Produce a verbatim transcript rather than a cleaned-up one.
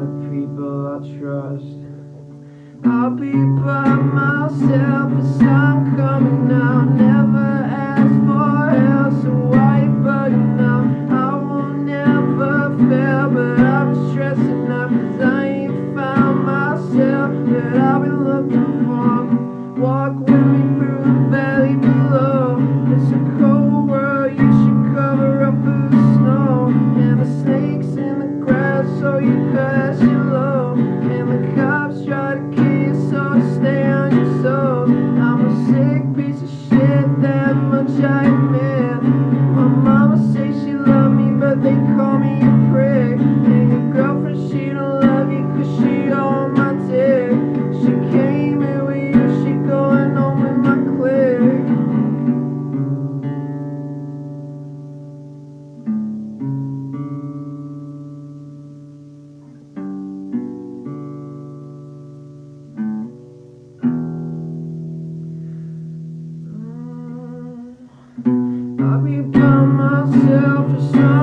of people I trust. I'll be by myself as I'm coming out. Never ask for help, so why you bugging now? I will never fail, but I've been stressing out, cause I ain't found myself that I've been looking for. Walk with me through the valley below. It's a cold world, you should cover up with the snow. And the snakes in the grass, so you pass your low. And the cops try to kill you, so stay on your toes. I'm a sick piece of shit, that much I admit. My mama say she love me, but they call me a prick. And your girlfriend, she don't love you, cause she on my dick. She came here with you, she going home with my clique. I'll be by myself for some